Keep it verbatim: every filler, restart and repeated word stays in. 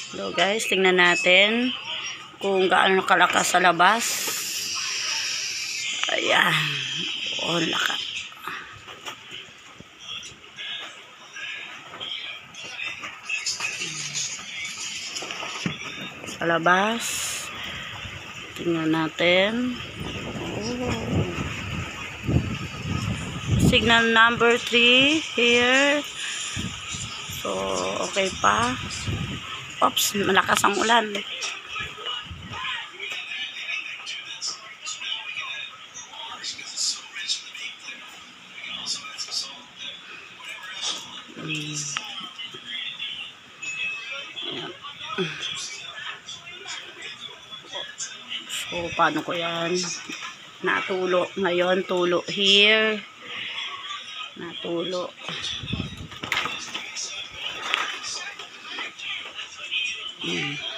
So guys, tingnan natin kung gaano kalakas sa labas. Ayan. Oh, lakas. Sa labas. Tingnan natin. Oh. Signal number three here. So, okay pa. Oops, malakas ang ulan. Hmm. So, paano ko yan? Natulo. Ngayon, tulo here. Natulo. Hmm.